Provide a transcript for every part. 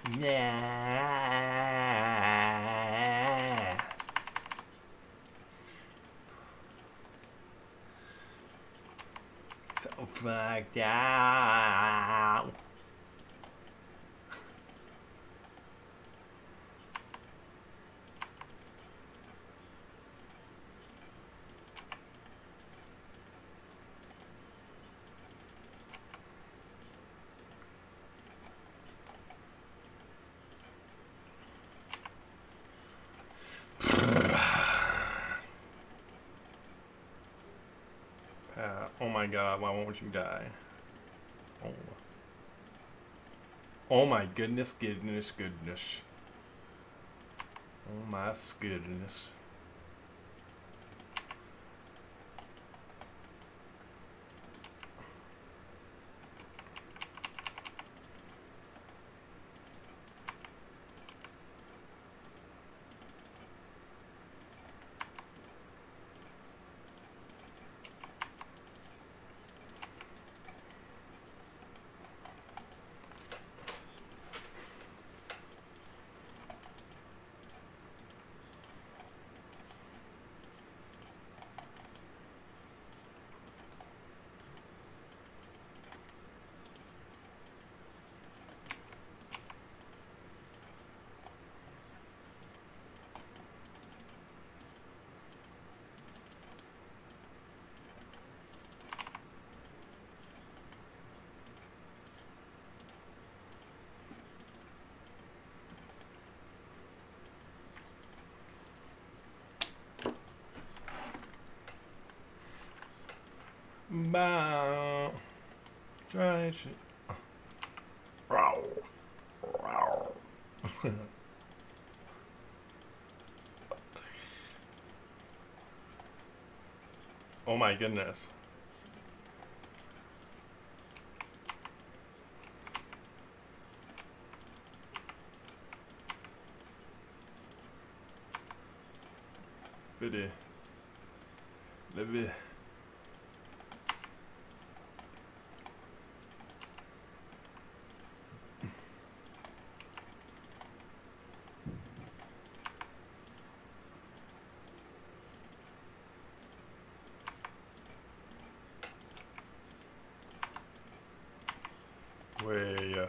Yeah. So fucked out. Oh my god, why won't you die? Oh, oh my goodness, goodness, goodness. Oh my goodness. Bow. Try shit. Row. Row. Oh my goodness. Fiddy. Livy. Way.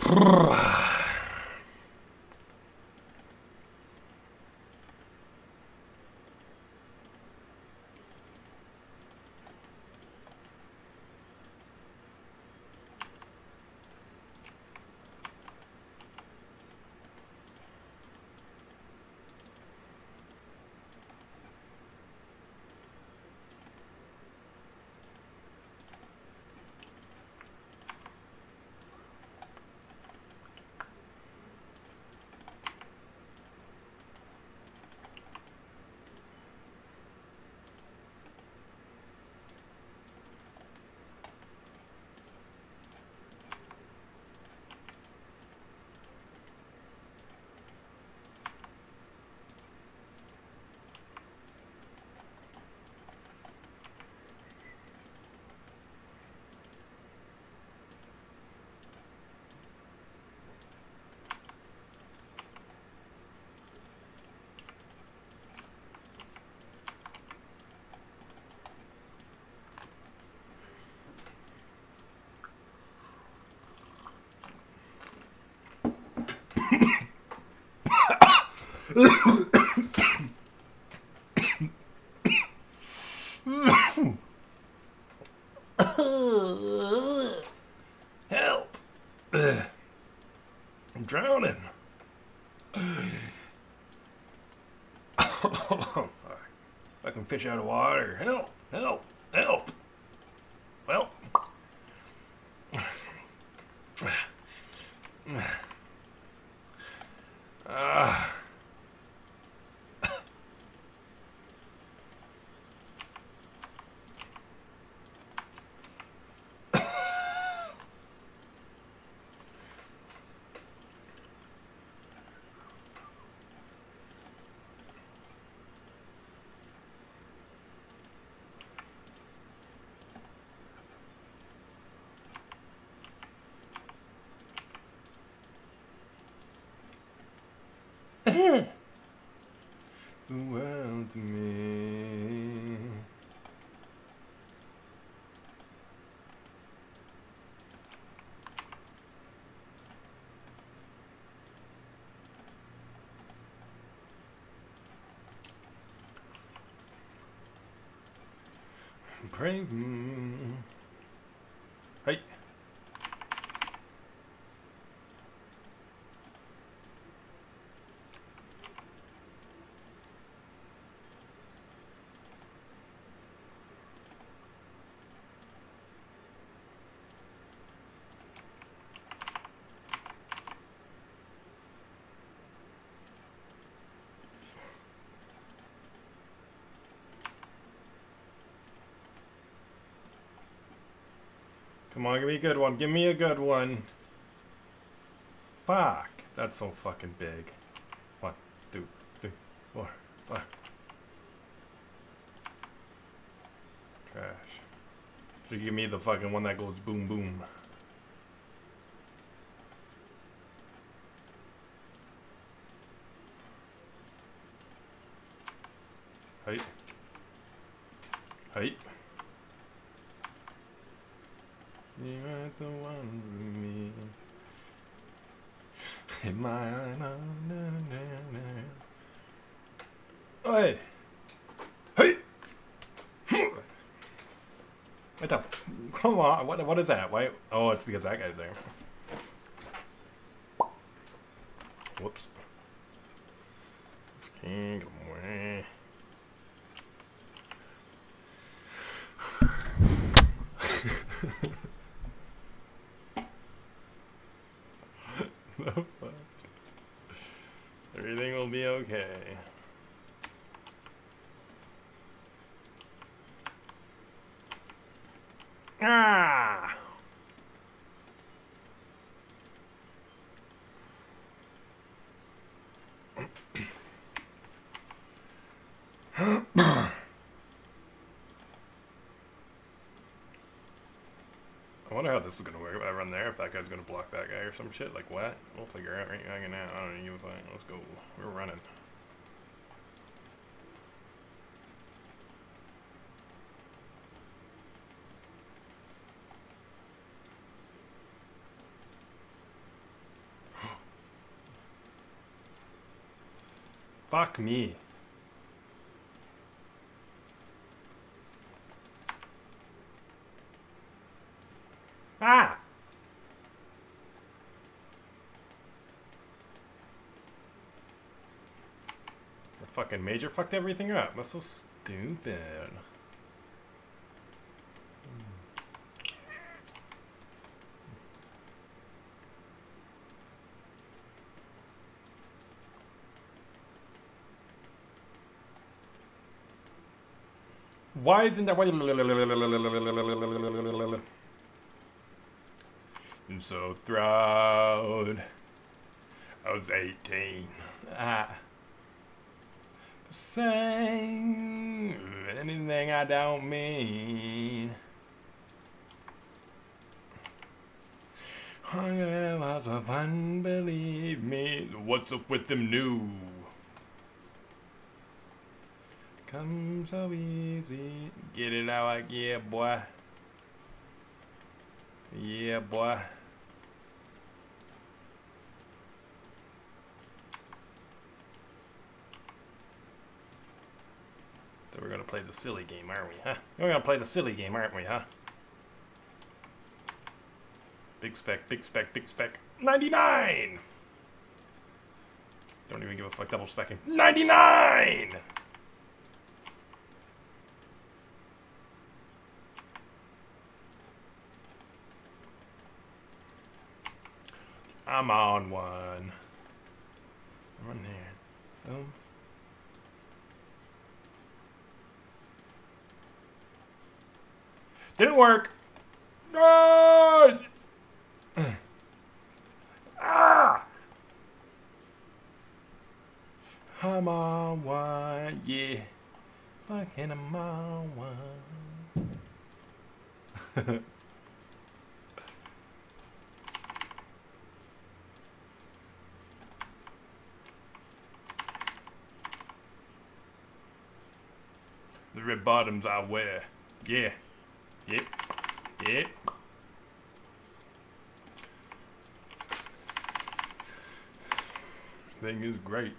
Help! I'm drowning. Oh, fuck. Fucking fish out of water. Help! Help! Help! Well. The world to me. Brave. Hey. Come on, give me a good one. Give me a good one. Fuck. That's so fucking big. 1, 2, 3, 4, 5. Trash. Should give me the fucking one that goes boom boom. Height. Height. You ain't the one with me. In my eye, Hey! Hey! What the? Come on! What is that? Why? Oh, it's because that guy's there. Whoops. Can't get away. No fuck. Everything will be okay. Ah! I wonder how this is gonna work if I run there, if that guy's gonna block that guy or some shit. Like what? We'll figure out right now. I don't even find. Let's go. We're running. Fuck me. Ah! The fucking major fucked everything up. That's so stupid. Why isn't that? I'm so proud. I was 18. Saying anything I don't mean. I was a fun, believe me. What's up with them new? Come so easy. Get it out like, yeah, boy. Yeah, boy. So we're gonna play the silly game, aren't we, huh? We're gonna play the silly game, aren't we, huh? Big spec, big spec, big spec. 99! Don't even give a fuck, double specking. 99! I'm on one. Run there. Boom. Didn't work. No! Ah! I'm on one, yeah. Fucking I'm on one. The red bottoms I wear. Yeah. Yep. Yep. Thing is great.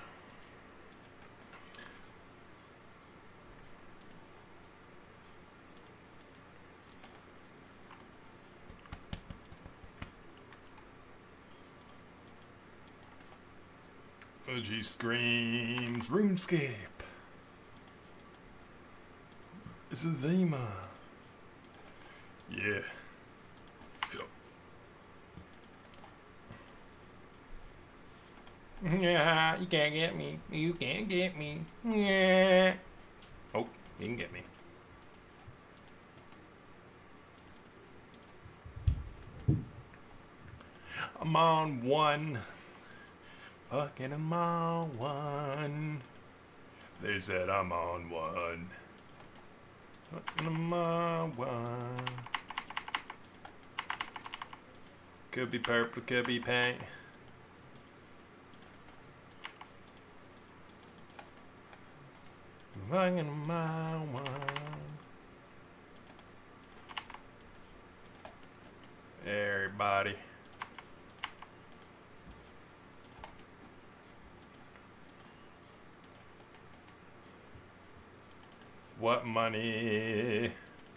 OG screams RuneScape. This is Zima. Yeah. Yeah, you can't get me. You can't get me. Yeah. Oh, you can get me. I'm on one. Fucking I'm on one. They said I'm on one. Fucking I'm on one. Could be purple, could be pink. Fucking I'm on one. Everybody. What money?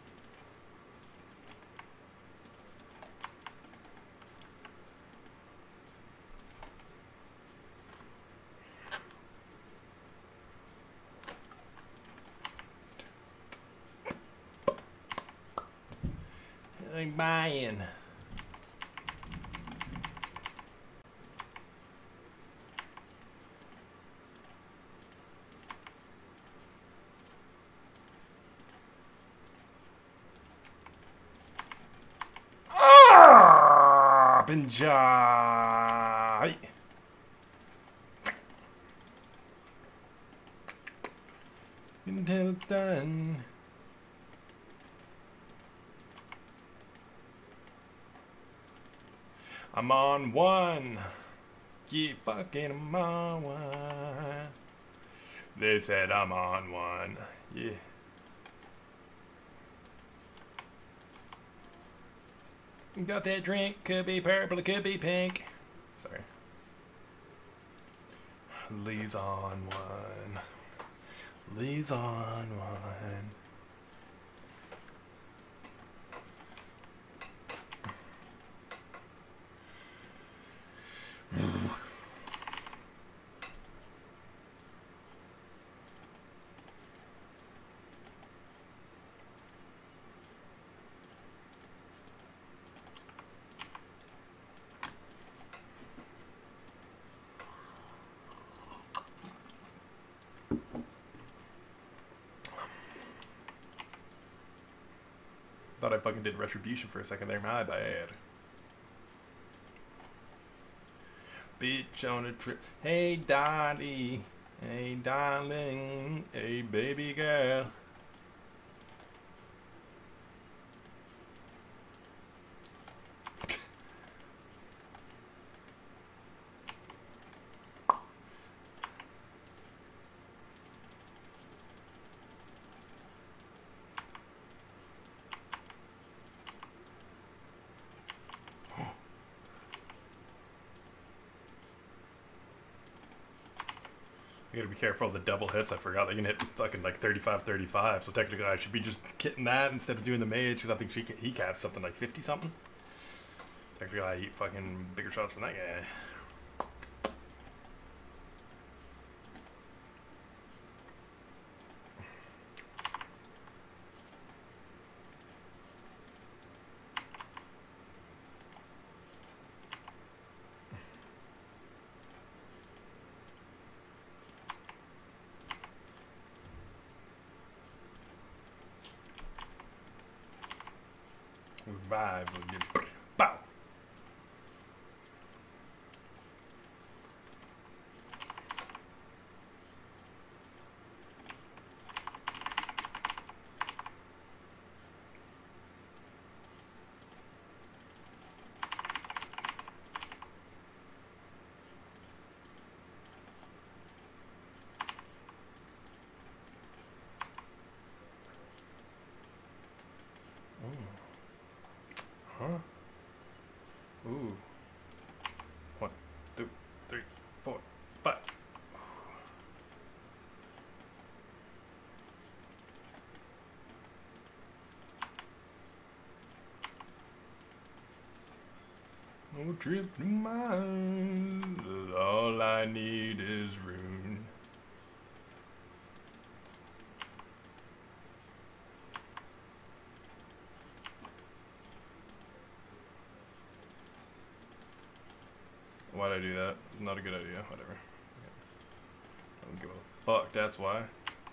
I'm buying. Benjai. Until it's done. I'm on one. Yeah, fucking I'm on one. They said I'm on one. Yeah. Got that drink, could be purple, it could be pink. Sorry. Lee's on one. Lee's on one. Thought I fucking did retribution for a second there. My bad. Bitch on a trip. Hey, Dottie. Hey, darling. Hey, baby girl. I gotta be careful of the double hits. I forgot that you can hit fucking like 35-35. So technically I should be just hitting that instead of doing the mage, because I think he caps something like 50 something. Technically I eat fucking bigger shots than that guy. Revive will get bow. Huh? Ooh. 1, 2, 3, 4, 5. No trip to mine. All I need is rune. Why'd I do that? Not a good idea. Whatever. I don't give a fuck, that's why.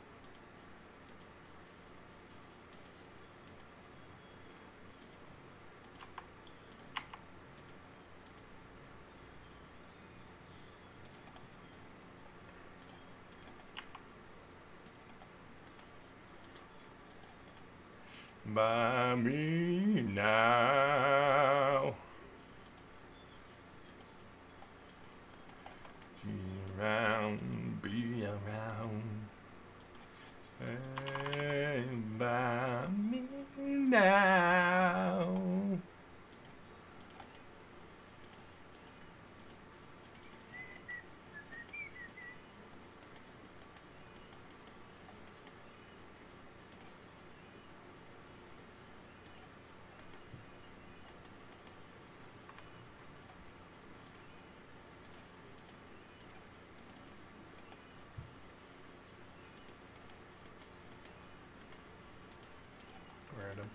By me now. Be around. Stand by me now. Random.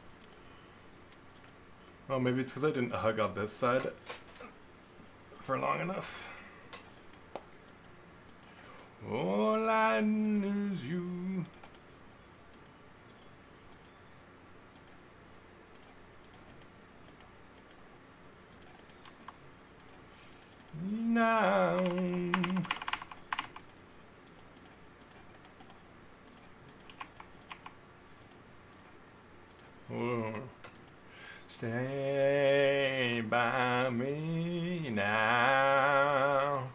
Oh, maybe it's because I didn't hug on this side for long enough. All I need is you. Now. Oh. Stay by me now.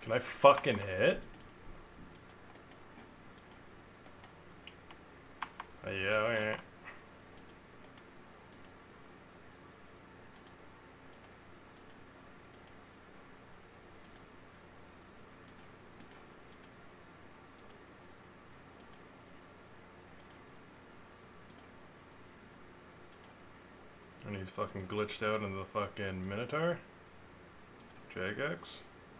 Can I fucking hit? Yeah, okay. And he's fucking glitched out into the fucking Minotaur. Jagex.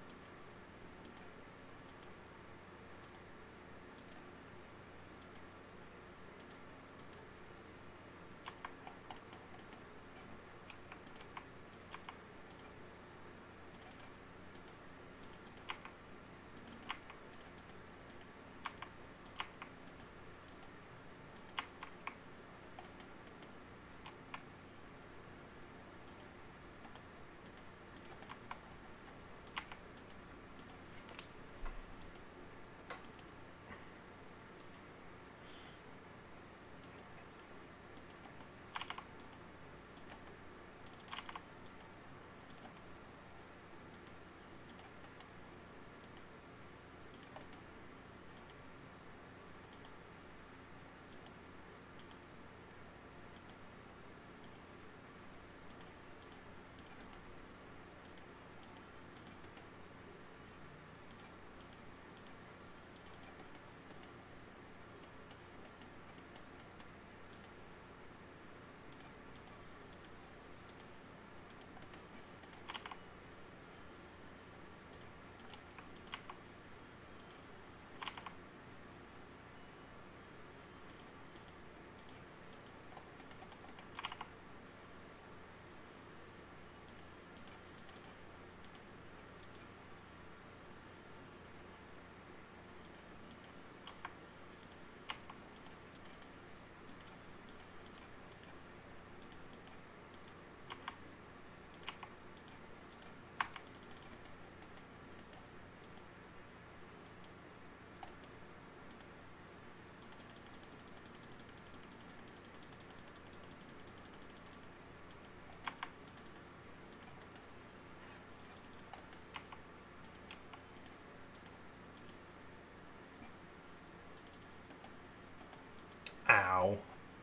Ow.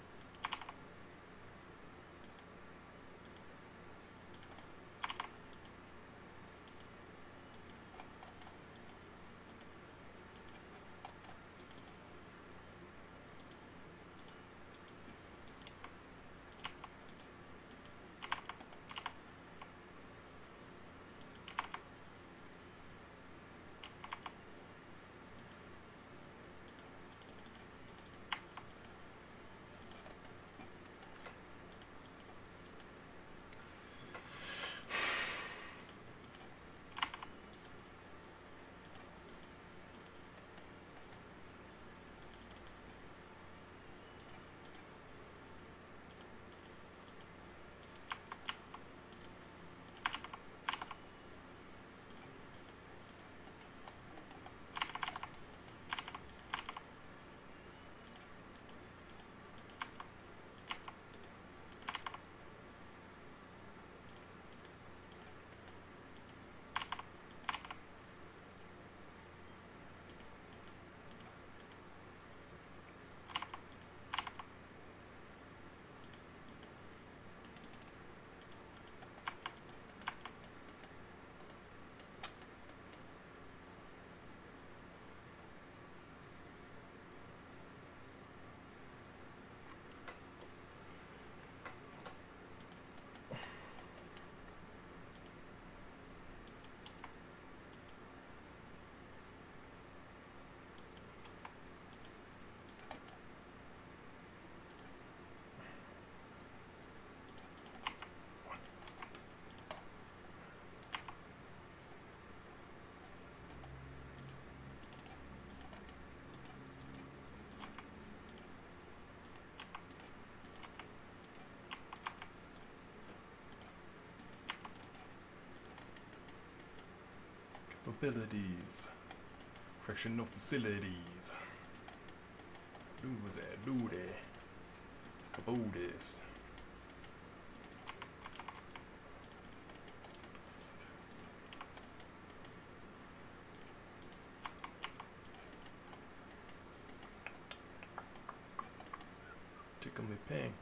Abilities. Correctional facilities. Dude was that dude. Caboodist. Tickle me pink.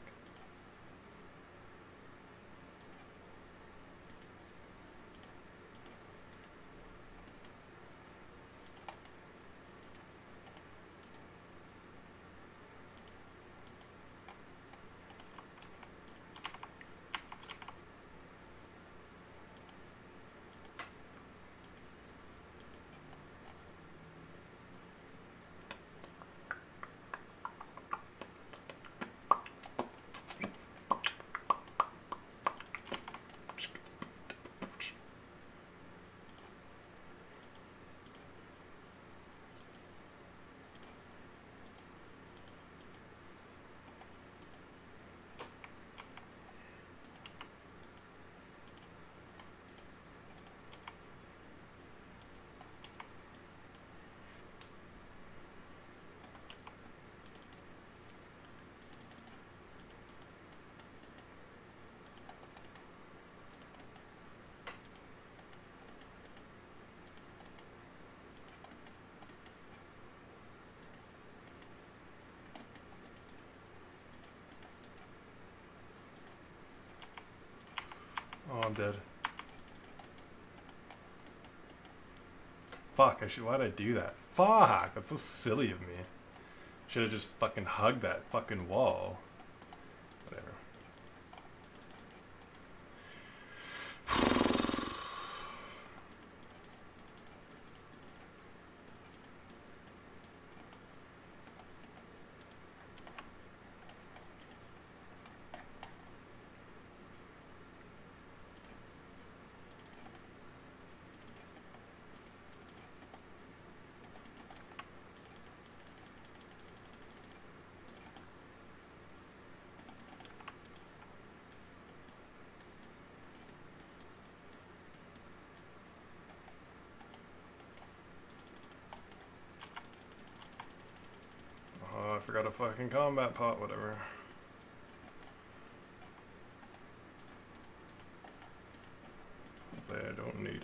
Oh, I'm dead. Fuck, why'd I do that? Fuck, that's so silly of me. Should have just fucking hugged that fucking wall. Whatever. Oh, I forgot a fucking combat pot, whatever. Hopefully I don't need it.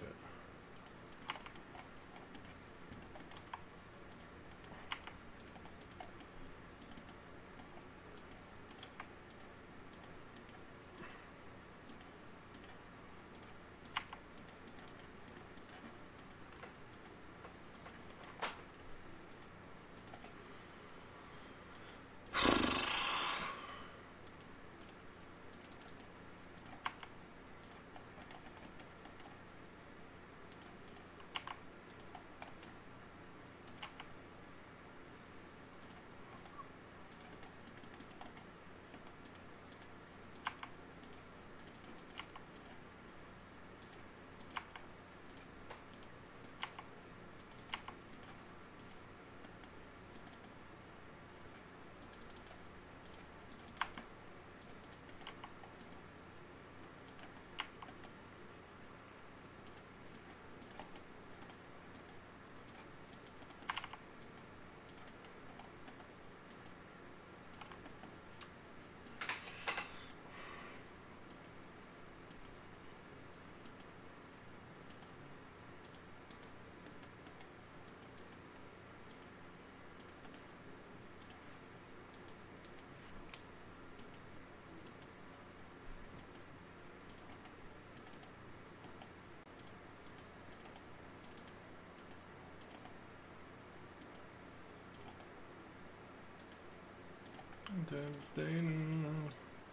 Devastating.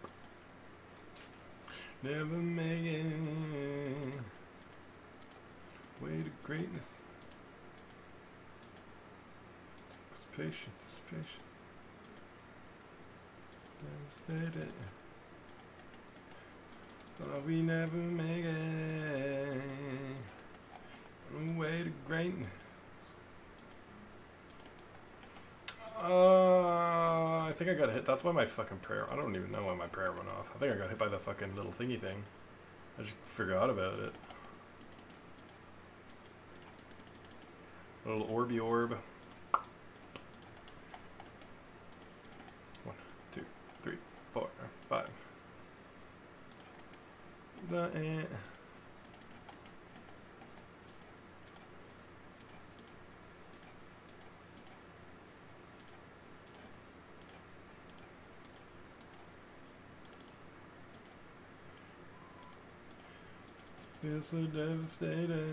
Never make it. Way to greatness. It's patience, patience. Devastated. But we never make it. Way to greatness. I think I got hit. That's why my fucking prayer. I don't even know why my prayer went off. I think I got hit by the fucking little thingy thing. I just forgot about it. A little orby orb. 1, 2, 3, 4, 5. Feel so devastated.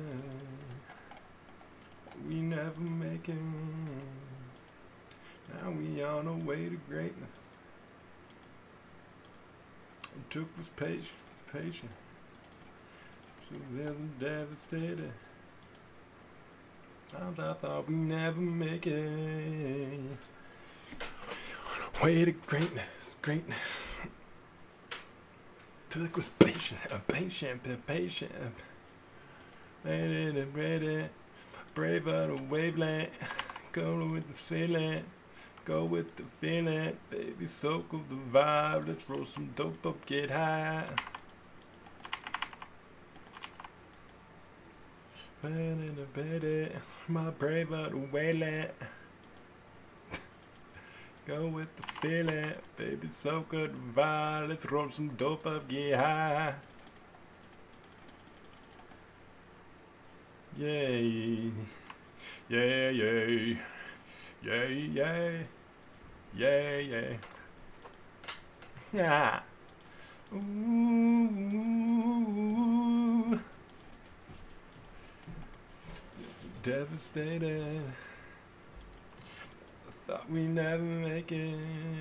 We never make it. Now we on our way to greatness. It took was patient. So feel devastated. Times I thought we never make it. Way to greatness. Took was patient. Made it ready. Brave out of wavelength. Go with the feeling. Go with the feeling. Baby, soak up the vibe. Let's roll some dope up, get high. Ready. My brave out of wavelength. Go with the feeling, baby, so good vibe. Let's roll some dope up, get high. Yay. Yay. Ah. Ooh. It's devastated. Thought we never make it.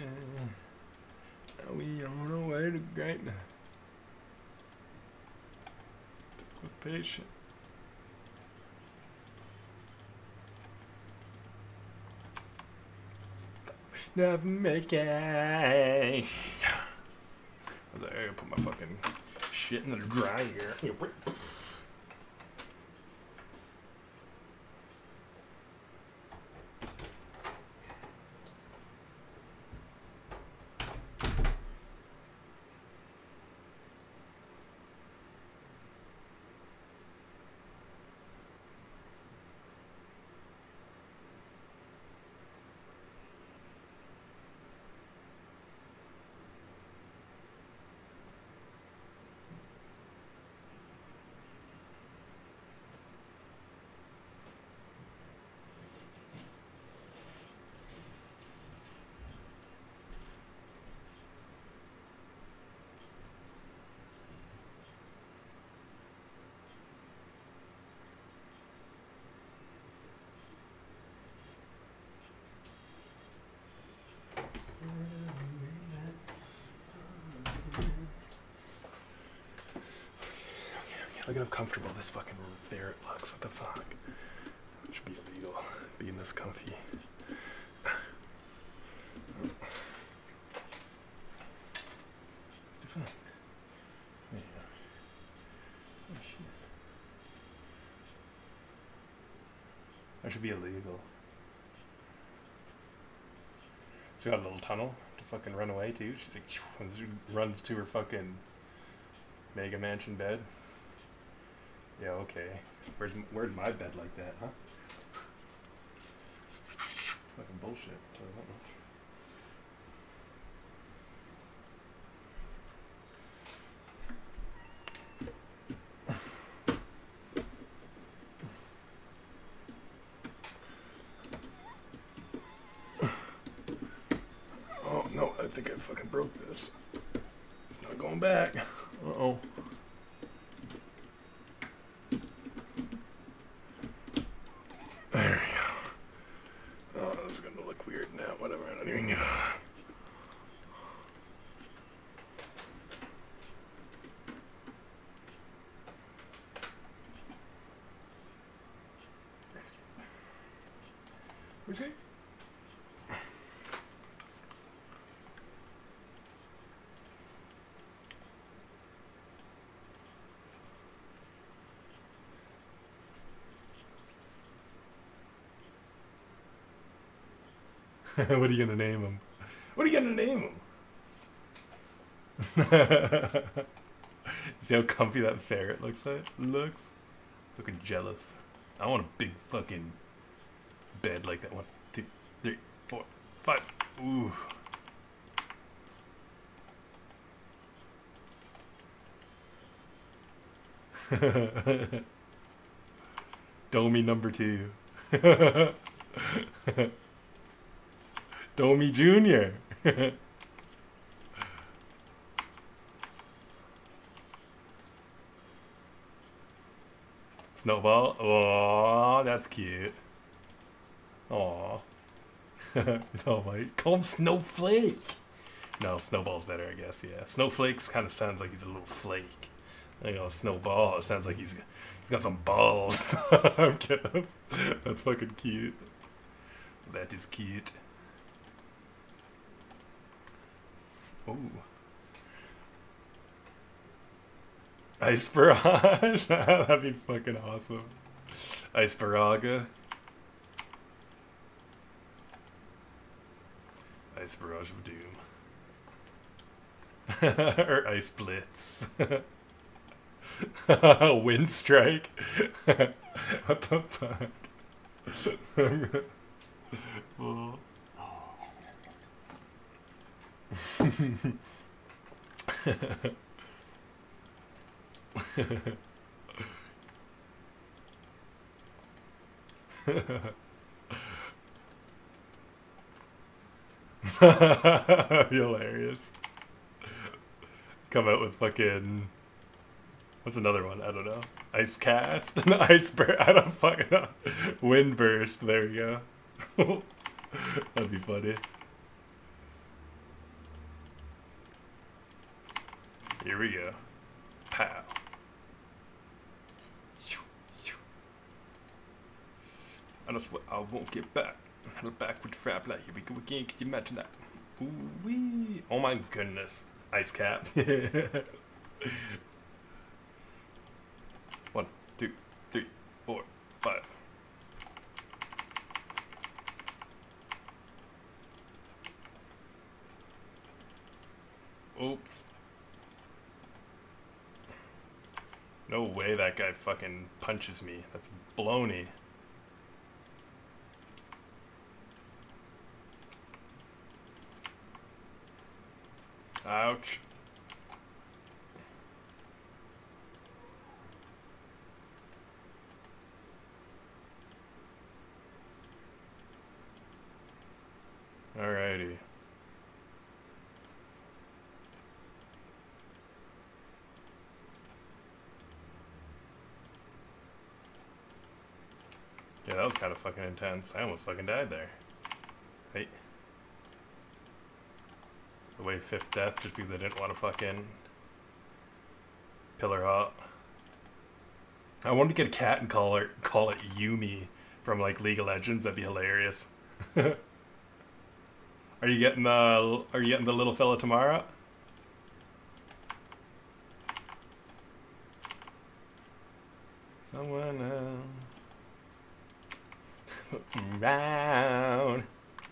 Now we on our way to greatness. We're patient. Never make it. I was like, I gotta put my fucking shit in the dryer. Look at how comfortable this fucking ferret looks. What the fuck? It should be illegal being this comfy. It's fun. There you go. Oh shit. That should be illegal. She got a little tunnel to fucking run away to. She's like, she runs to her fucking mega mansion bed. Yeah, okay. Where's my bed like that, huh? Fucking bullshit. Tell you that much. Oh no, I think I fucking broke this. It's not going back. Uh-oh. There we go. Oh, this is gonna look weird now. Whatever, I don't even give a... Where's he? What are you gonna name him? What are you gonna name him? See how comfy that ferret looks? Looking jealous. I want a big fucking bed like that. 1, 2, 3, 4, 5. Ooh. Domi number 2. Domi Jr. Snowball. Oh, that's cute. Aw. Oh my. Call him Snowflake. No, Snowball's better, I guess. Yeah. Snowflakes kind of sounds like he's a little flake. You know, Snowball. It sounds like he's got some balls. I'm kidding. That's fucking cute. That is cute. Ooh. Ice Barrage? That'd be fucking awesome. Ice Baraga. Ice Barrage of Doom. Or Ice Blitz. Wind Strike. What the fuck? Oh. Hilarious. Come out with fucking... What's another one? I don't know. Ice Cast? Ice Burst? I don't fucking know. Wind Burst. There we go. That'd be funny. Here we go. Pow. I won't get back. Back with the frap light. Here we go again. Can you imagine that? Ooh wee. Oh my goodness. Ice Cap. 1, 2, 3, 4, 5. Oops. No way that guy fucking punches me. That's baloney. Ouch. Alrighty. Yeah, that was kind of fucking intense. I almost fucking died there. Hey. Away 5th death just because I didn't want to fucking pillar hop. I wanted to get a cat and call it Yumi from like League of Legends. That'd be hilarious. Are you getting the little fella tomorrow? Someone round.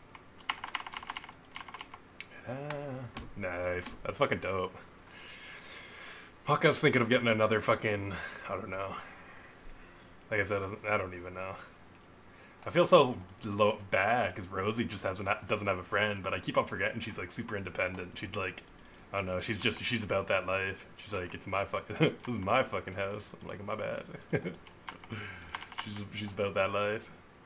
Nice. That's fucking dope. Fuck, I was thinking of getting another fucking... I don't know. Like I said, I don't even know. I feel so bad because Rosie just doesn't have a friend, but I keep on forgetting she's like super independent. She'd like... I don't know, she's about that life. She's like, it's my fucking... this is my fucking house. I'm like, my bad. she's about that life.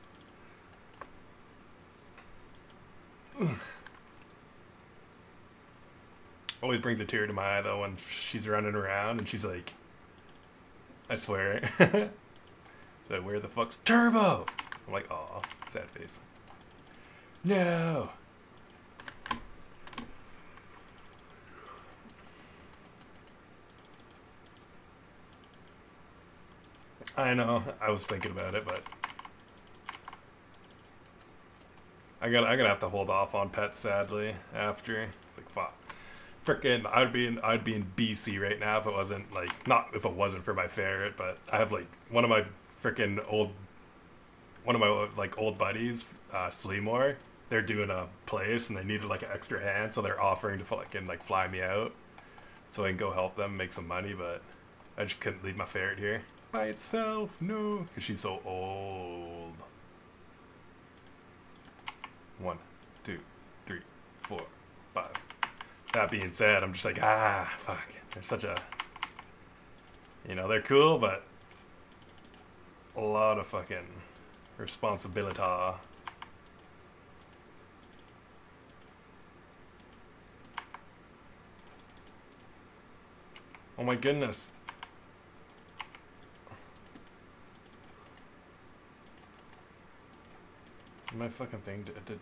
Always brings a tear to my eye though when she's running around and she's like, I swear, like, where the fuck's Turbo? I'm like, aw, sad face. No. I know, I was thinking about it, but I'm gonna have to hold off on pets sadly after. It's like, fuck. Frickin', I'd be in BC right now if it wasn't like, not if it wasn't for my ferret, but I have like one of my old buddies, Sleemore. They're doing a place and they needed like an extra hand, so they're offering to fucking like fly me out so I can go help them make some money, but I just couldn't leave my ferret here by itself, no, because she's so old. 1, 2, 3, 4, 5. That being said, I'm just like, fuck. They're such a... You know, they're cool, but... a lot of fucking responsibility. Oh my goodness. My fucking thing did too.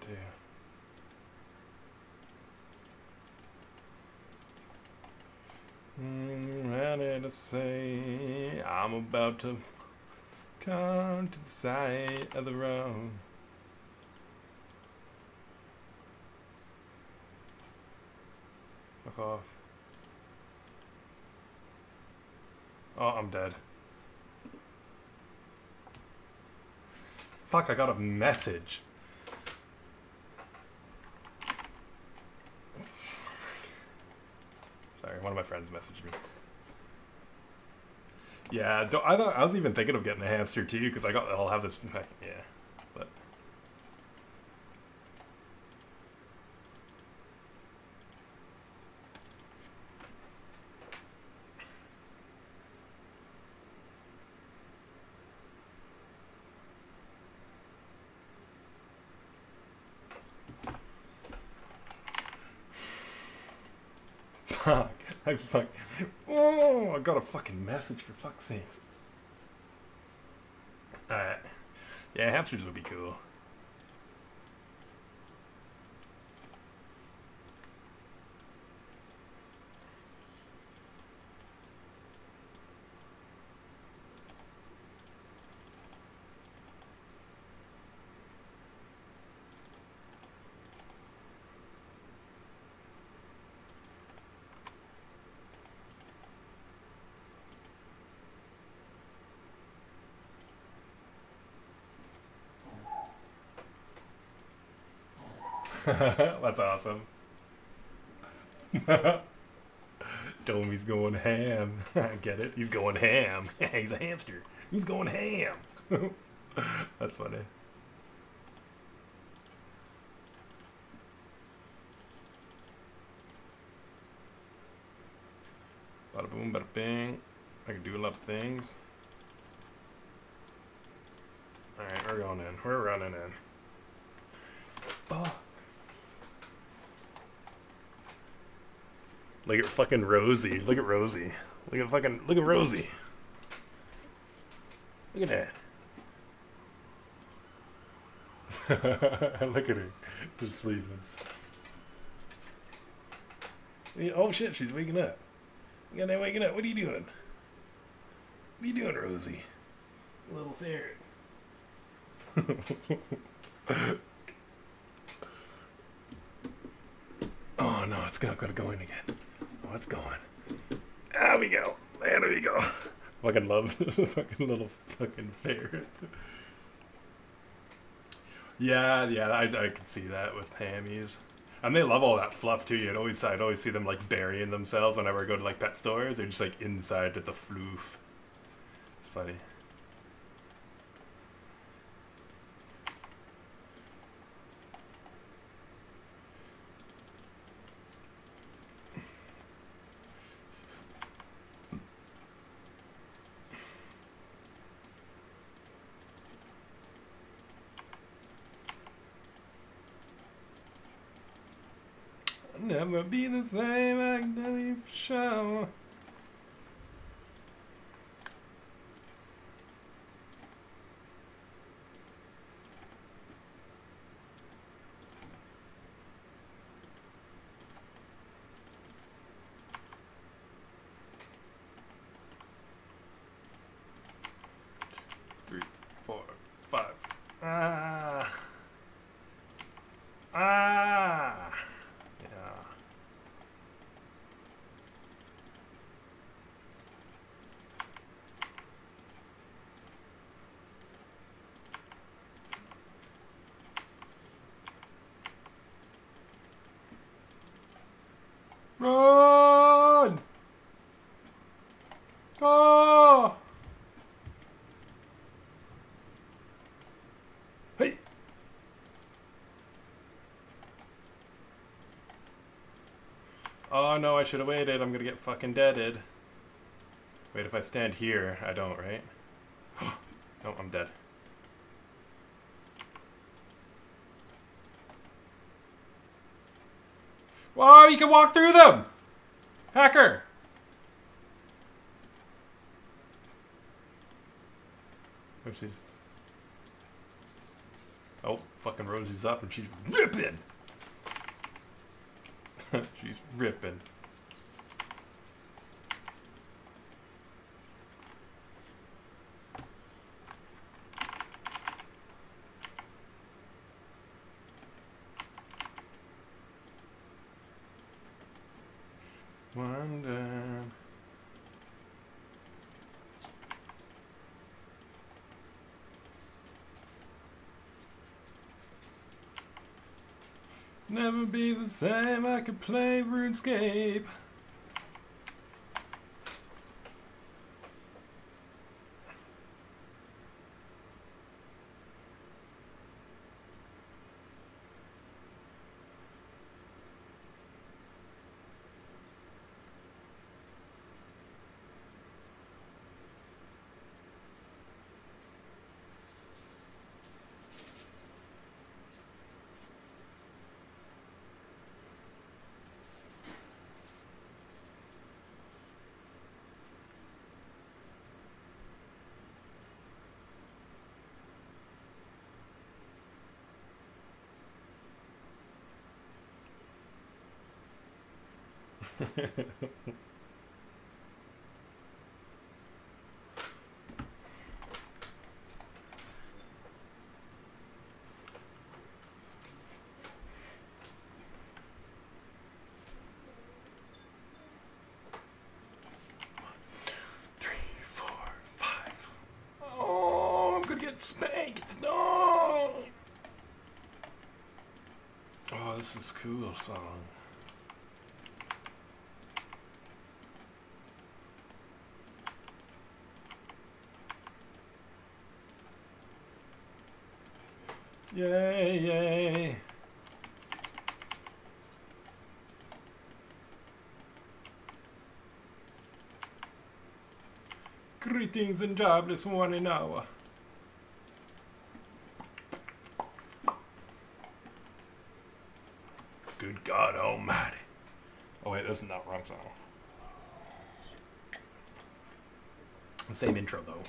Ready to say I'm about to come to the side of the road. Fuck off. Oh, I'm dead. Fuck, I got a message. Sorry, one of my friends messaged me. Yeah, I was even thinking of getting a hamster too, because I'll have this. Yeah, but. Fuck. Oh, I got a fucking message for fuck's sakes. Alright. Yeah, hamsters would be cool. That's awesome. Told him he's going ham. I get it. He's going ham. He's a hamster. He's going ham. That's funny. Bada boom, bada bing. I can do a lot of things. Alright, we're going in. We're running in. Oh. Look at fucking Rosie. Look at Rosie. Look at Rosie. Look at that. Look at her. Just sleeping. Oh shit, she's waking up. You got waking up. What are you doing? What are you doing, Rosie? Little ferret. Oh no, it's gotta go in again. Oh, it's going. There we go. There we go. Fucking love fucking little fucking ferret. Yeah, I can see that with hammies. And they love all that fluff too. I'd always see them like burying themselves whenever I go to like pet stores. They're just like inside at the floof. It's funny. Never be the same, I can tell you for sure. Three, 4, 5. Ah. Run! Oh! Hey! Oh no, I should have waited. I'm gonna get fucking deaded. Wait, if I stand here, I don't, right? No, I'm dead. Whoa, you can walk through them! Hacker! Oopsies. Oh, fucking Rosie's up and she's ripping. She's ripping. One down. Never be the same, I could play RuneScape. Spanked. No. Oh, this is a cool song. Yay, yay. Greetings and jobless 1 an hour. Good God Almighty. Oh wait, that's not the wrong song. Same intro though.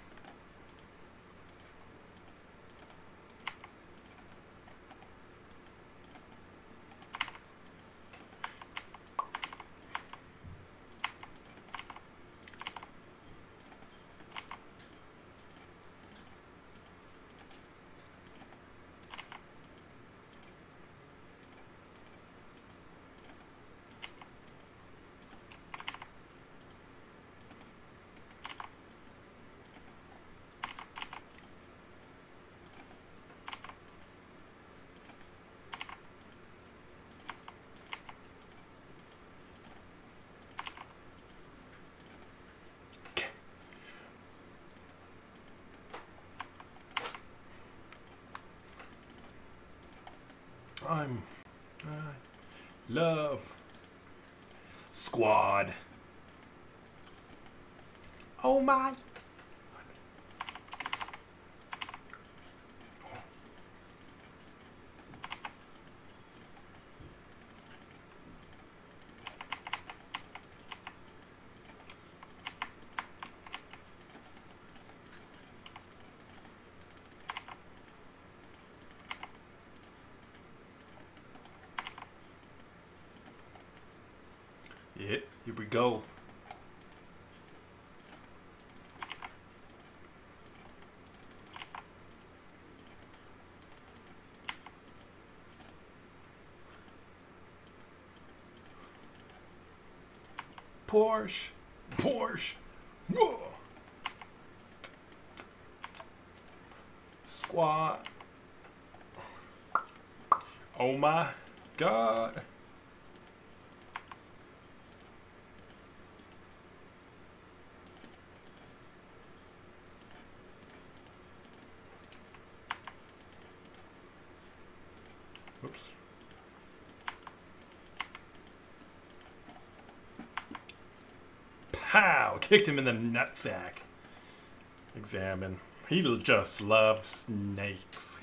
I love Squad. Oh my. Yeah, here we go. Porsche. Porsche. Whoa. Squad. Oh my God. Oops. Pow! Kicked him in the nutsack. Examine. He just loves snakes.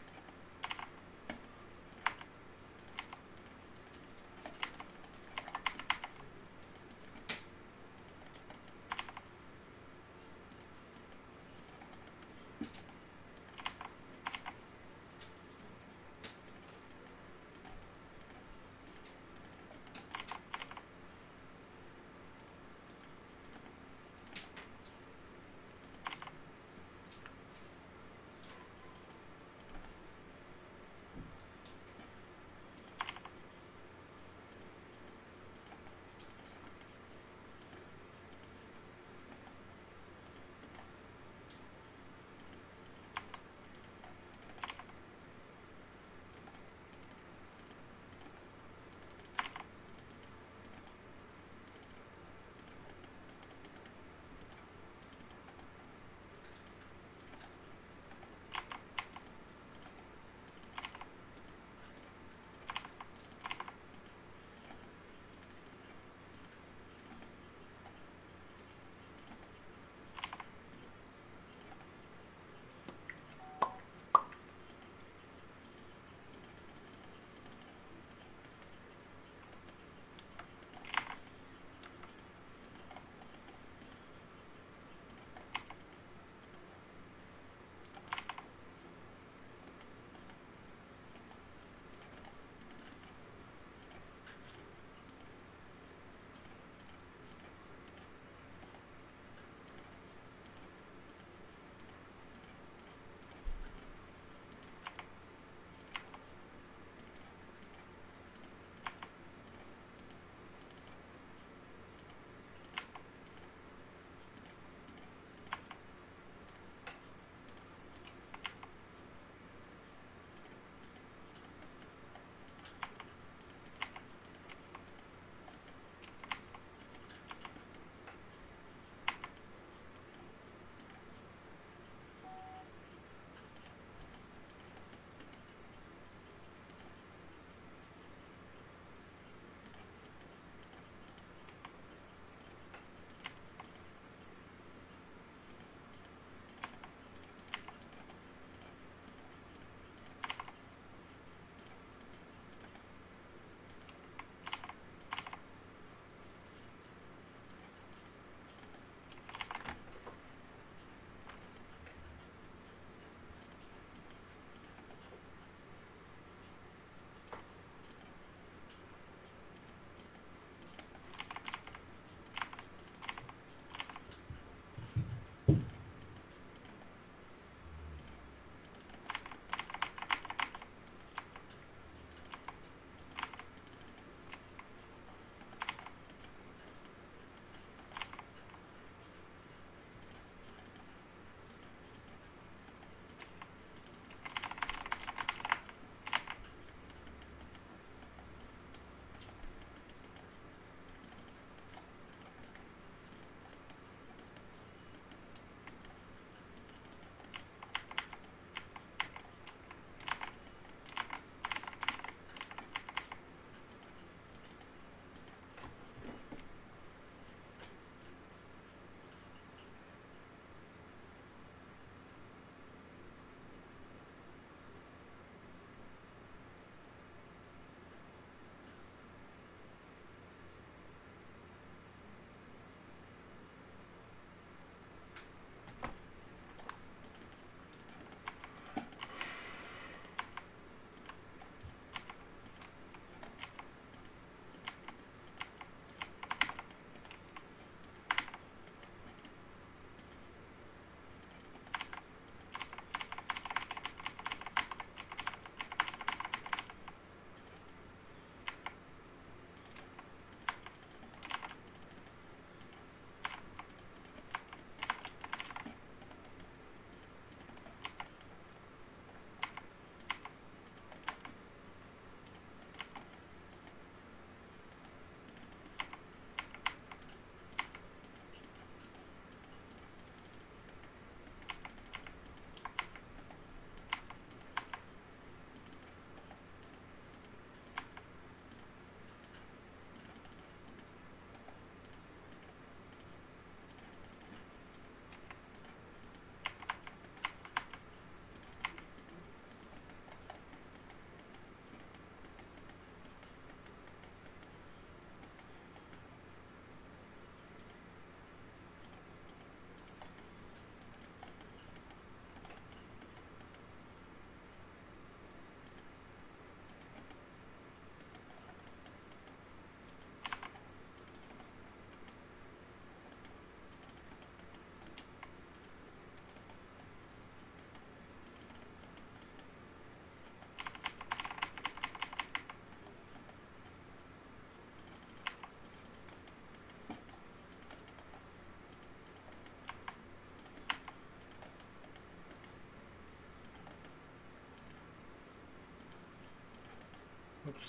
Oops.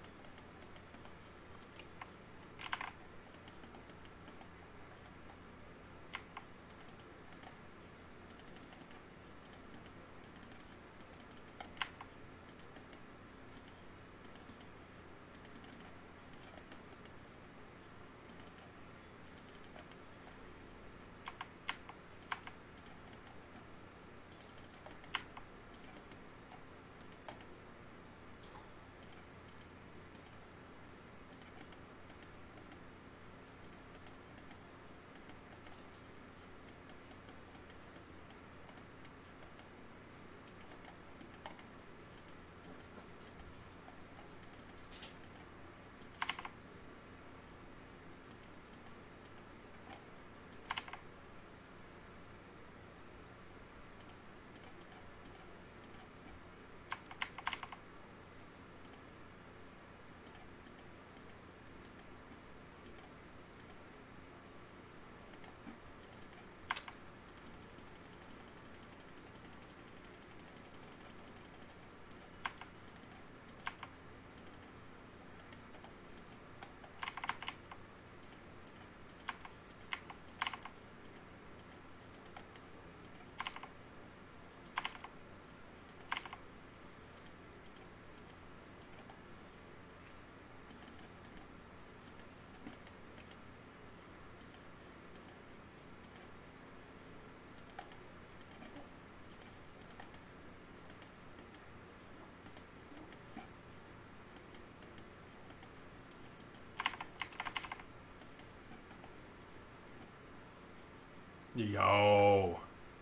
Yo.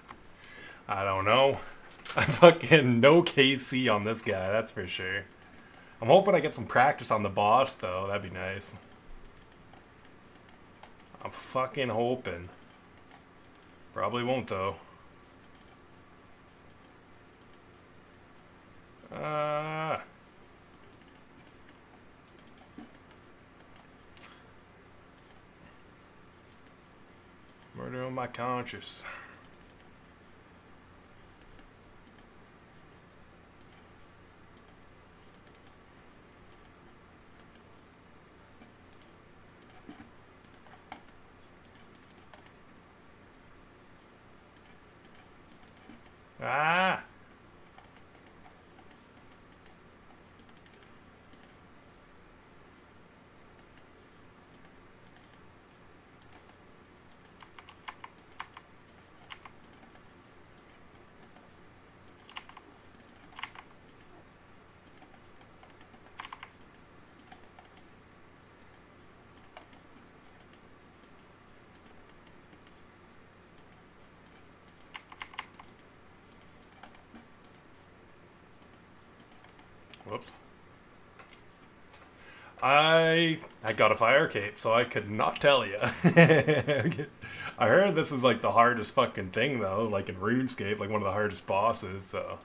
I don't know. I fucking no KC on this guy, that's for sure. I'm hoping I get some practice on the boss, though. That'd be nice. I'm fucking hoping. Probably won't, though. Murder on my conscience. Ah! Whoops. I got a fire cape, so I could not tell you. I heard this is like the hardest fucking thing though, like in RuneScape, like one of the hardest bosses, so.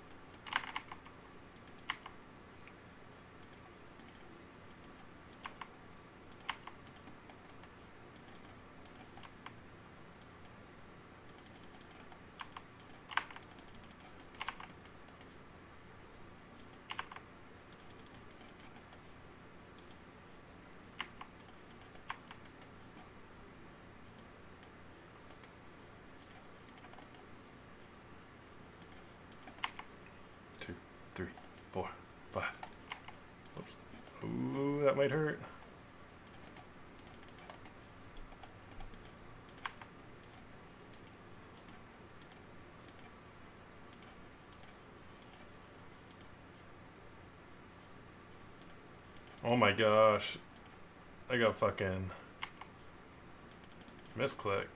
Two, three, four, five. Oops. Ooh, that might hurt. Oh my gosh. I got fucking misclicked.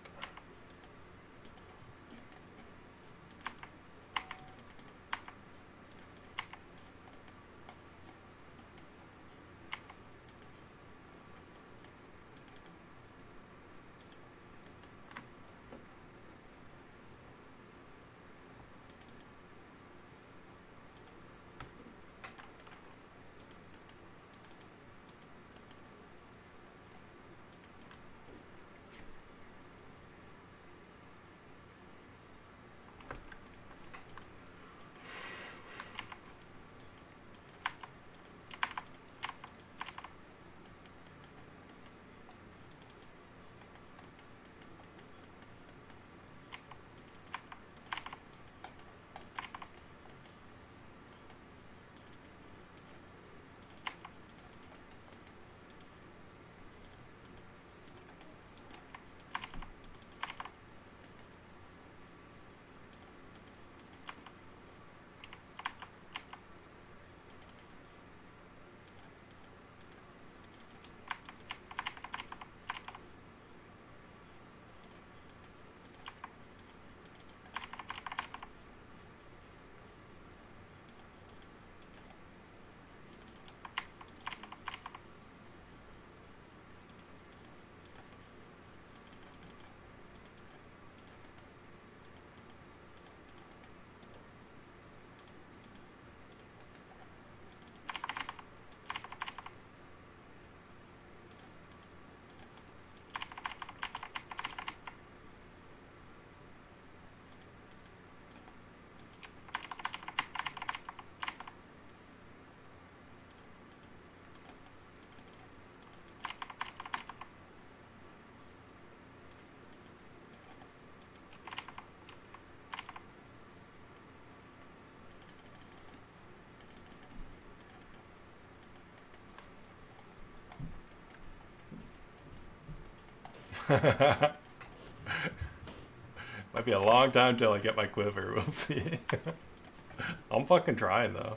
Might be a long time till I get my quiver. We'll see. I'm fucking trying though.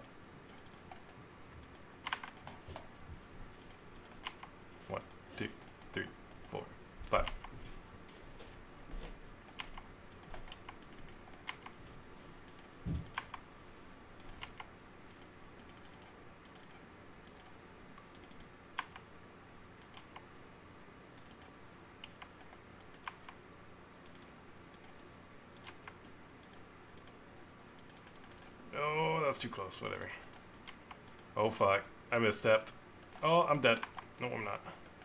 1, 2, 3, 4, 5. No, that's too close. Whatever. Oh fuck. I misstepped. Oh, I'm dead. No, I'm not.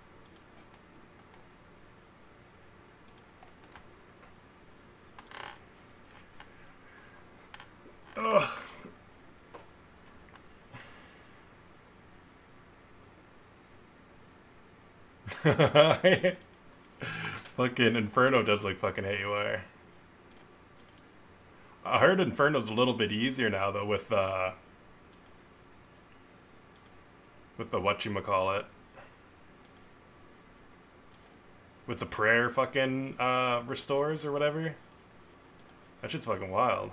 Ugh. Fucking Inferno does look fucking haywire. I heard Inferno's a little bit easier now though with the whatchamacallit. With the prayer fucking restores or whatever. That shit's fucking wild.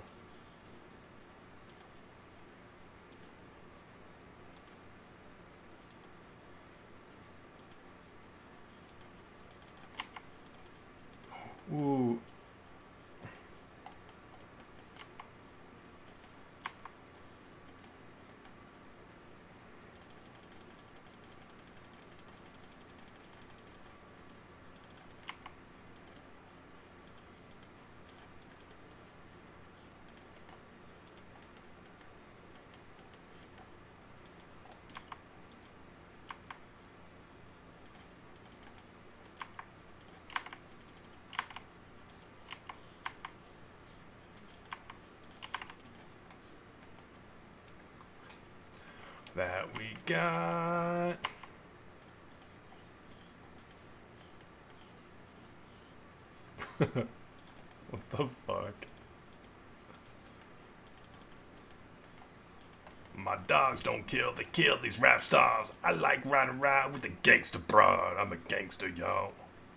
Ooh. That we got. What the fuck? My dogs don't kill, they kill these rap stars. I like riding around with a gangster broad. I'm a gangster, y'all.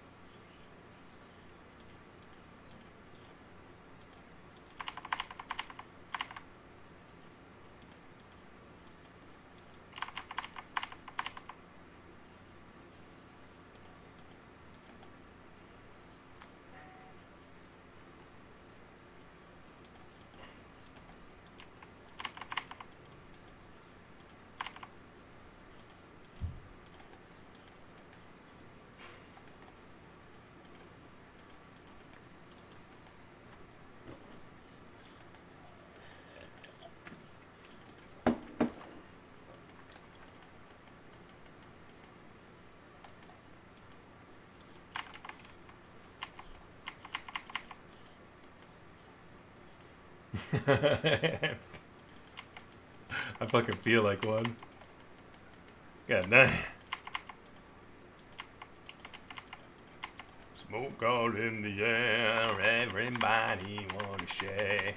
I fucking feel like one. God damn. Smoke all in the air, everybody wanna share.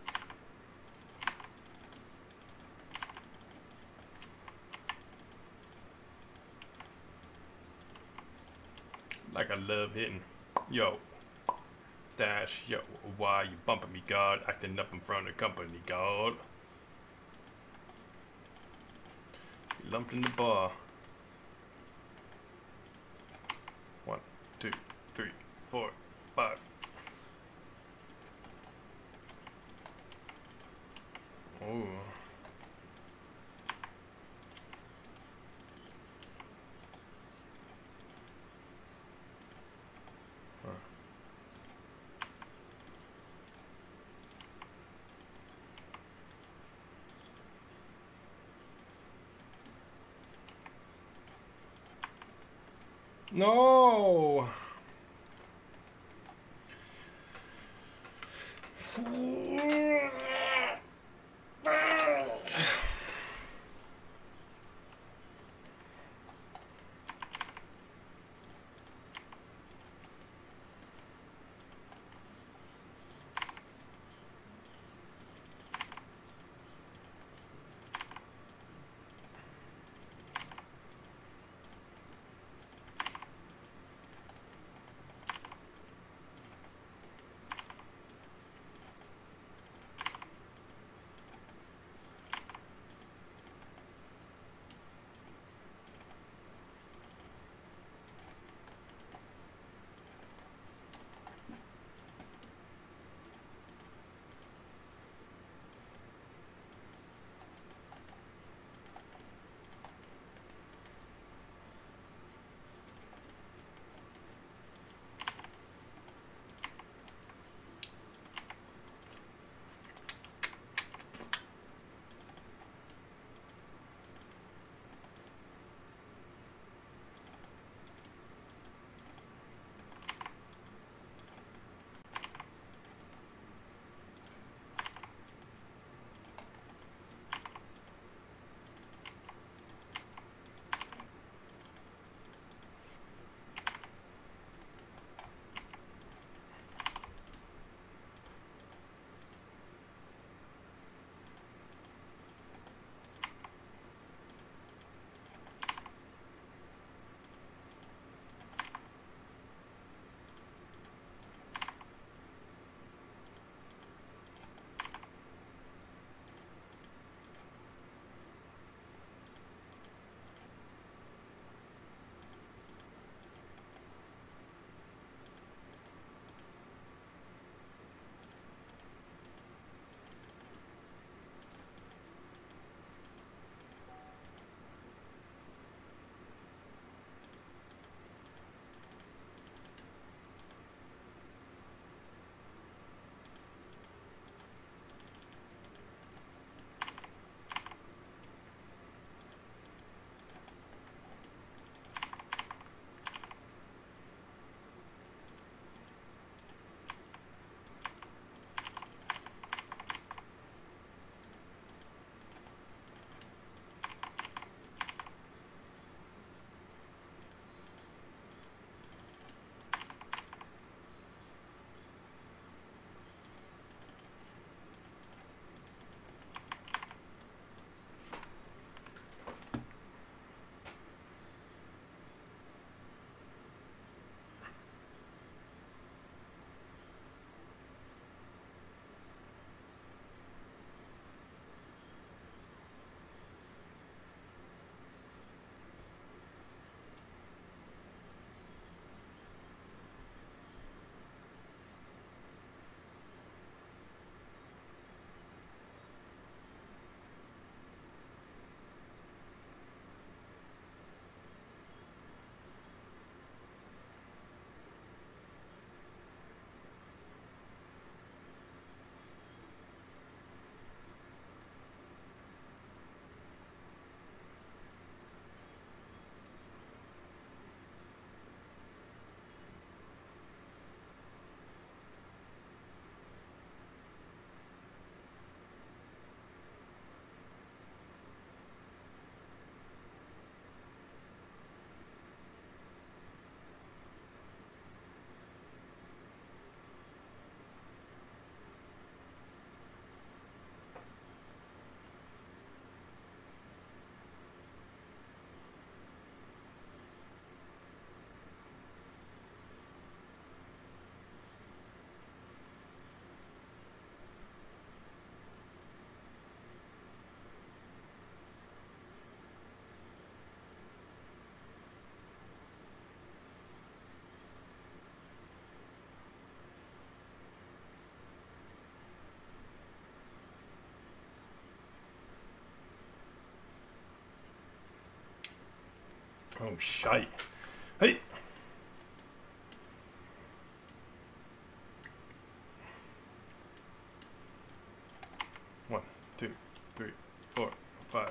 Like I love hitting. Yo. Stash, yo, why you bumping me, God? Acting up in front of company, God. You lumped in the bar. 1, 2, 3, 4, 5. Ooh. No. Oh, shite. Hey! One, two, three, four, five.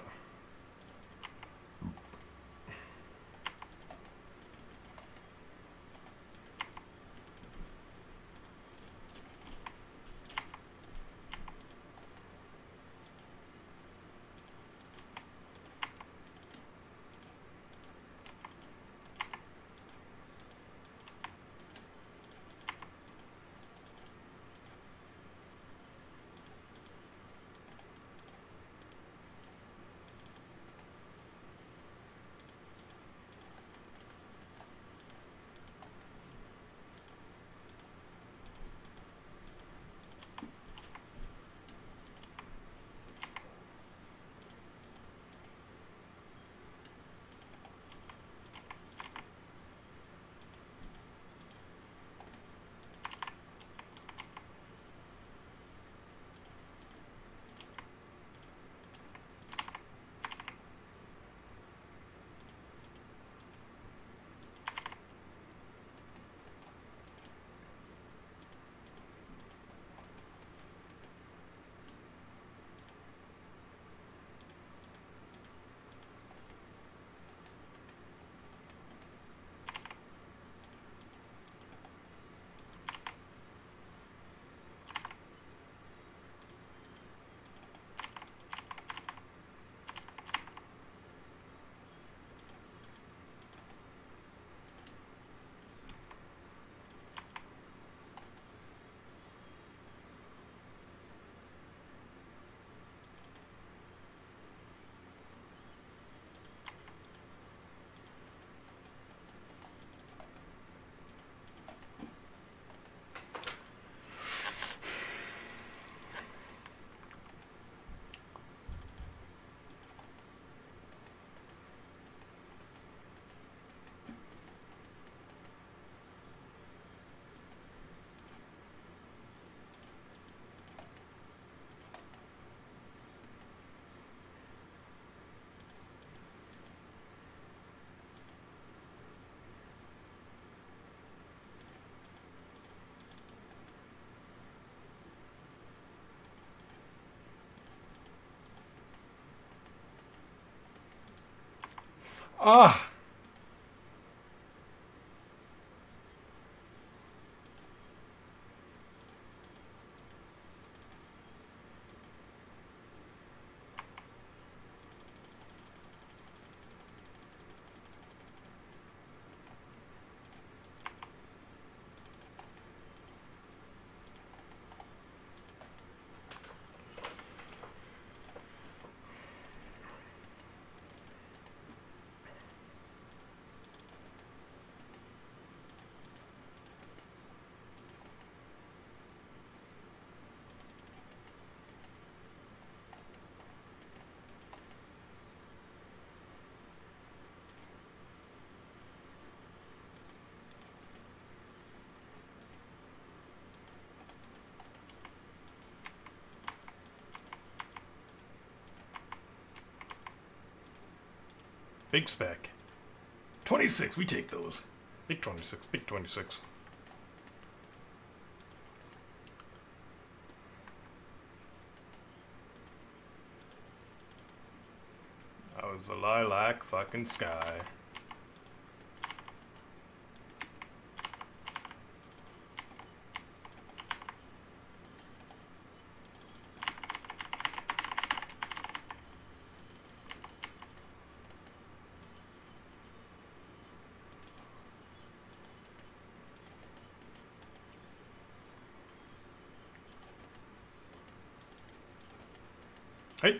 Ah! Big spec. 26, we take those. Big 26, big 26. That was a lilac fucking sky. Hey.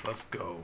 Let's go.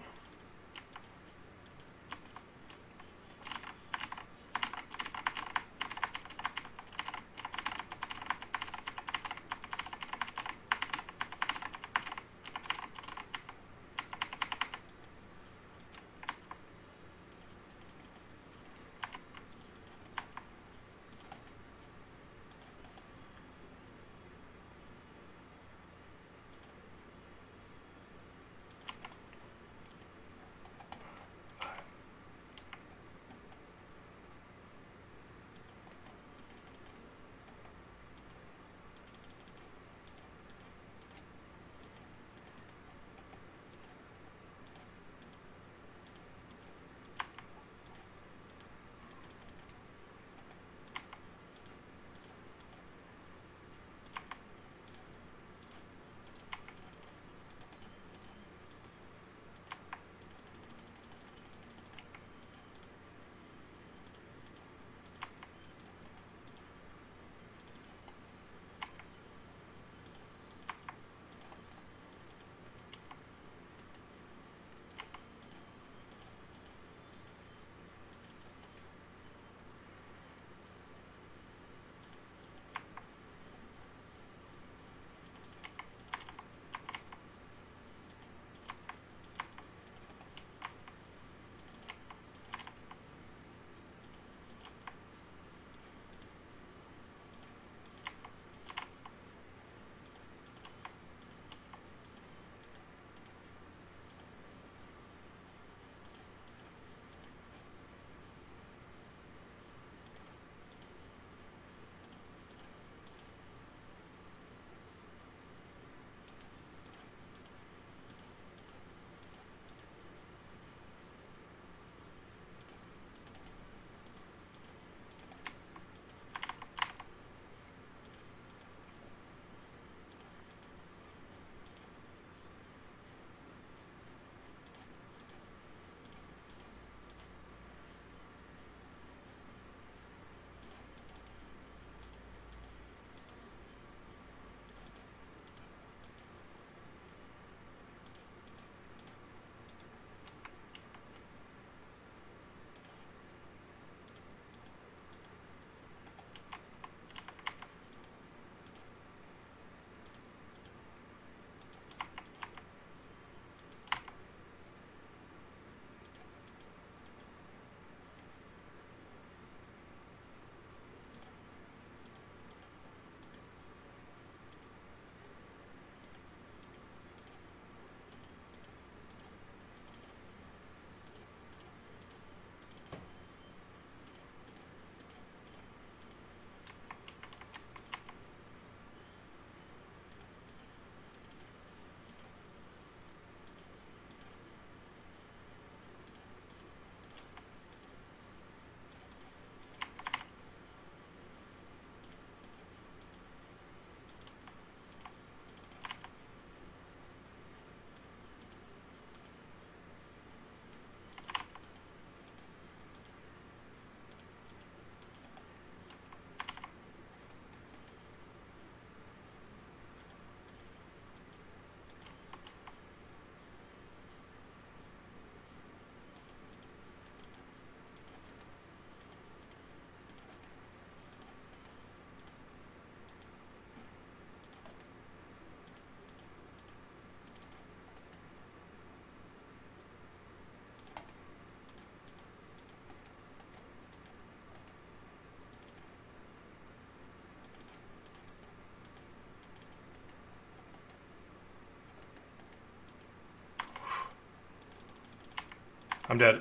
I'm dead.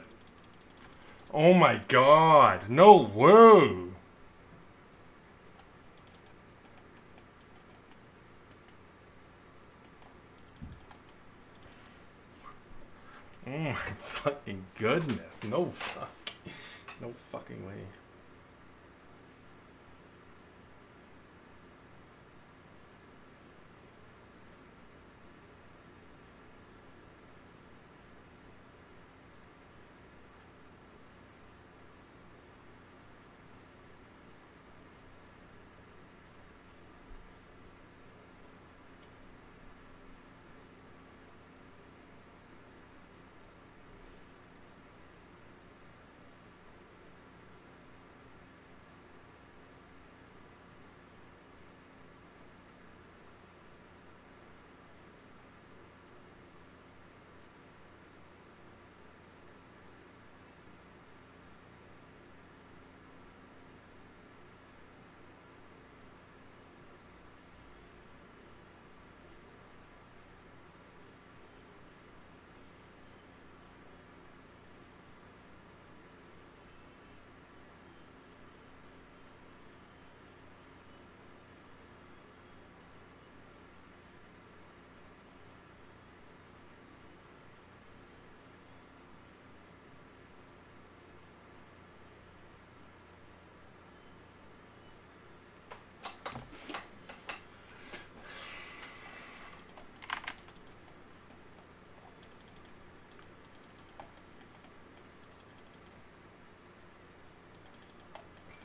Oh my god. No way. Oh my fucking goodness. No fucking way.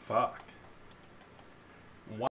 Fuck.